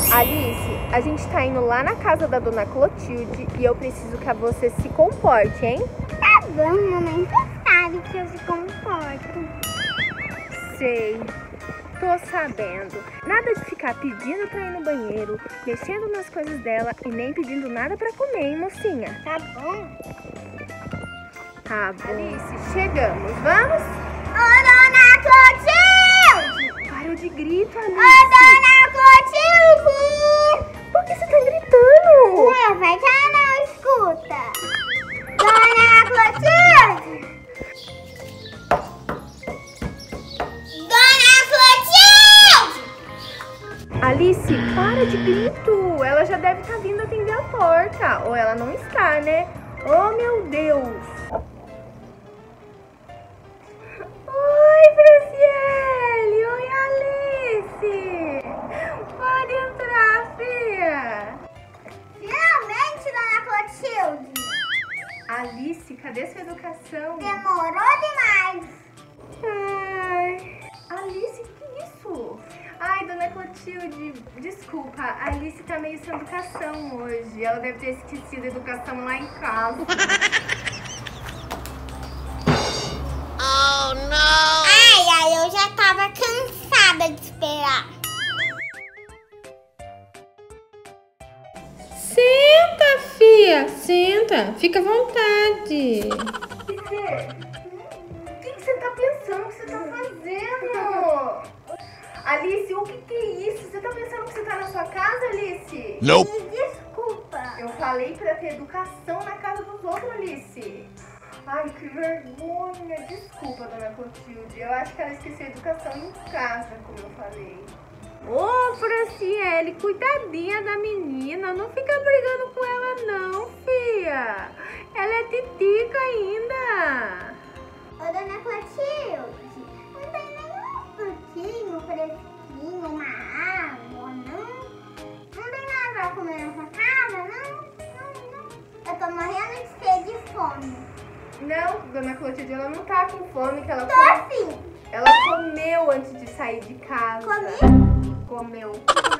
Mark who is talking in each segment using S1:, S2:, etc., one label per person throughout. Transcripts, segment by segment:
S1: Alice, a gente tá indo lá na casa da dona Clotilde e eu preciso que você se comporte, hein?
S2: Tá bom, mamãe, você sabe que eu se comporto.
S1: Sei, tô sabendo. Nada de ficar pedindo pra ir no banheiro, mexendo nas coisas dela e nem pedindo nada pra comer, hein, mocinha?
S2: Tá bom?
S1: Tá bom. Alice, chegamos, vamos?
S2: Ô, dona Clotilde!
S1: Para de grito, Alice.
S2: Ô, dona Clotilde!
S1: Por que você tá gritando?
S2: Não, vai que ela não escuta. Dona Clotilde! Dona Clotilde!
S1: Alice, para de grito. Ela já deve estar vindo atender a porta. Ou ela não está, né? Oh, meu Deus. Oi, Franciele. Oi, Alice. Pode entrar, filha.
S2: Finalmente, dona Clotilde!
S1: Alice, cadê sua educação?
S2: Demorou demais!
S1: Ai, Alice, que isso? Ai, dona Clotilde, desculpa, a Alice tá meio sem educação hoje. Ela deve ter esquecido a educação lá em casa.
S2: Oh, não! Ai, eu já tava cansada de esperar.
S3: Senta, fia, senta. Fica à vontade.
S1: O que você tá pensando? O que você tá fazendo? Alice, o que é isso? Você tá pensando que você tá na sua casa, Alice?
S4: Nope.
S2: Me desculpa.
S1: Eu falei pra ter educação na casa dos outros, Alice. Ai, que vergonha. Desculpa, dona Clotilde. Eu acho que ela esqueceu a educação em casa, como eu falei. Ô, Franciele, cuidadinha da menina. Não fica brigando com ela não, fia. Ela é titica ainda.
S2: Ô, dona Clotilde, não tem nenhum frutinho, fresquinho, uma água, não? Não tem nada pra comer na sua casa, não? Não. Eu tô morrendo de sede e fome.
S1: Não, dona Clotilde, ela não tá com fome, que ela
S2: Tô assim.
S1: Ela comeu antes de sair de casa. Comeu.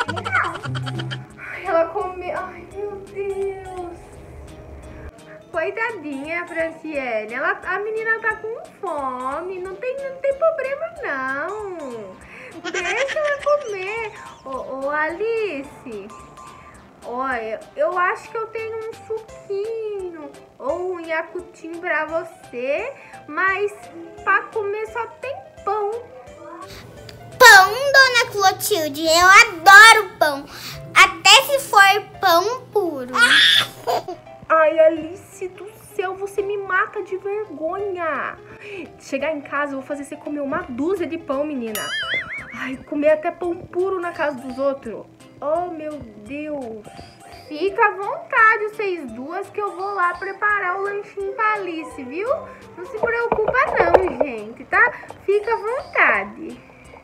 S1: Ai, ela comeu. Ai, meu Deus. Coitadinha, Franciele. A menina tá com fome. Não tem problema, não. Deixa ela comer. Ô, Alice. Olha, eu acho que eu tenho um suquinho ou um iacutinho pra você, mas pra comer só tem pão.
S2: Pão, dona Clotilde, eu adoro pão. Até se for pão puro.
S1: Ai, Alice do céu, você me mata de vergonha. Chegar em casa, eu vou fazer você comer uma dúzia de pão, menina. Ai, comer até pão puro na casa dos outros. Oh, meu Deus. Fica à vontade, vocês duas, que eu vou lá preparar o lanchinho pra Alice, viu? Não se preocupa não, gente, tá? Fica à vontade.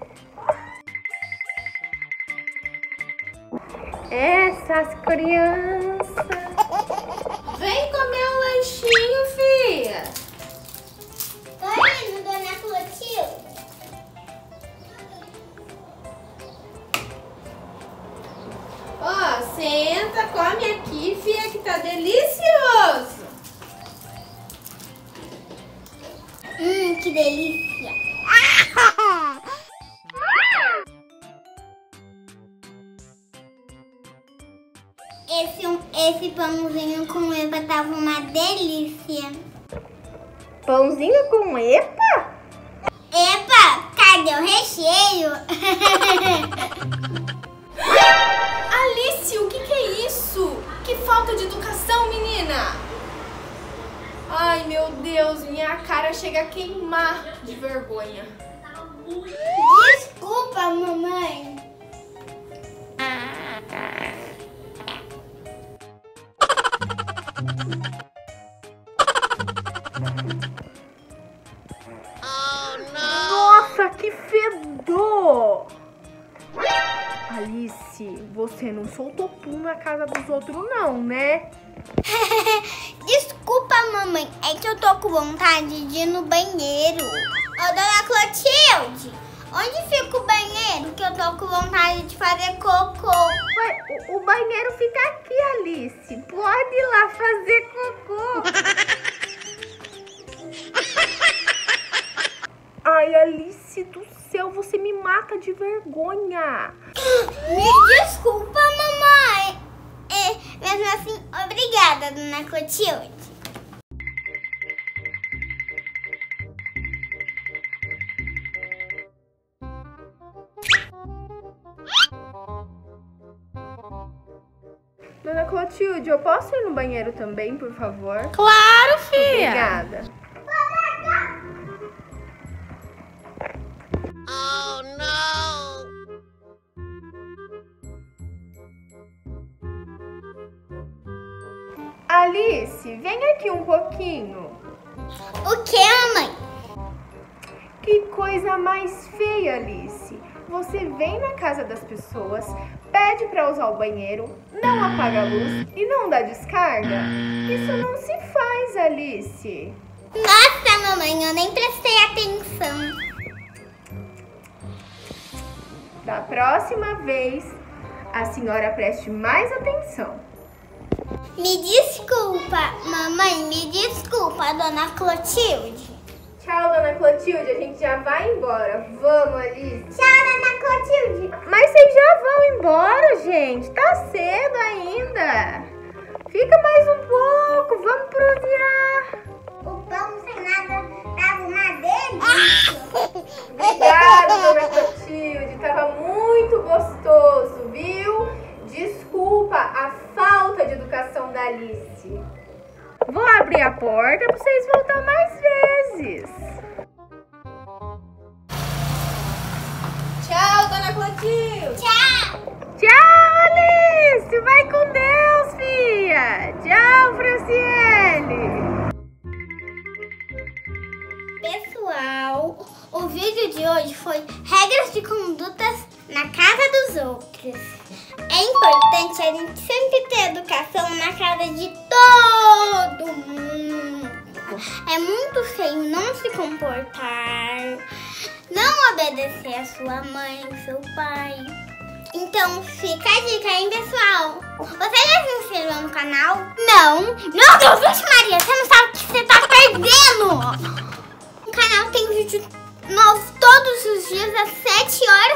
S1: Essas crianças.
S3: Vem comer um lanchinho, filha.
S2: Tô indo, dona Clotilde.
S3: Ó, senta, come aqui, filha, que tá delicioso.
S2: Que delícia. Esse pãozinho com epa tava uma delícia.
S1: Pãozinho com epa?
S2: Epa, cadê o recheio?
S3: Alice, o que é isso? Que falta de educação, menina. Ai, meu Deus, minha cara chega a queimar de vergonha.
S2: Desculpa, mamãe.
S1: Nossa, que fedor! Alice, você não soltou pum na casa dos outros não, né?
S2: Desculpa, mamãe. É que eu tô com vontade de ir no banheiro. Ô, dona Clotilde, onde fica o banheiro? Que eu tô com vontade de fazer cocô.
S1: Ué, Alice, pode ir lá fazer cocô. Ai, Alice do céu, você me mata de vergonha.
S2: Me desculpa, mamãe. Mesmo assim, obrigada, dona Clotilde.
S1: Dona Clotilde, eu posso ir no banheiro também, por favor?
S3: Claro, filha.
S1: Obrigada.
S2: Oh, não.
S1: Alice, vem aqui um pouquinho.
S2: O que, mamãe?
S1: Que coisa mais feia, Alice. Você vem na casa das pessoas, pede para usar o banheiro, não apaga a luz e não dá descarga? Isso não se faz, Alice.
S2: Nossa, mamãe, eu nem prestei atenção.
S1: Da próxima vez, a senhora preste mais atenção.
S2: Me desculpa, mamãe, me desculpa, dona Clotilde.
S1: Tchau, Dona Clotilde, a gente já vai embora. Vamos, Alice.
S2: Tchau, dona Clotilde.
S1: Mas vocês já vão embora, gente. Tá cedo ainda. Fica mais um pouco, vamos prosear.
S2: O pão não tem nada pra arrumar dele.
S1: Obrigada, Dona Clotilde. Tava muito gostoso, viu? Desculpa a falta de educação da Alice. Vou abrir a porta pra vocês voltar mais vezes.
S3: Tchau, dona Clotilde.
S2: Tchau.
S1: Tchau, Alice. Vai com Deus, filha. Tchau, Franciele.
S2: Pessoal, o vídeo de hoje foi regras de condutas na casa dos outros. É importante a gente sempre ter educação na casa de todo mundo. É muito feio não se comportar, não obedecer a sua mãe, seu pai. Então fica a dica, hein, pessoal? Você já se inscreveu no canal? Não? Meu Deus, vixe Maria, você não sabe o que você tá perdendo! O canal tem vídeo novo todos os dias às 7 horas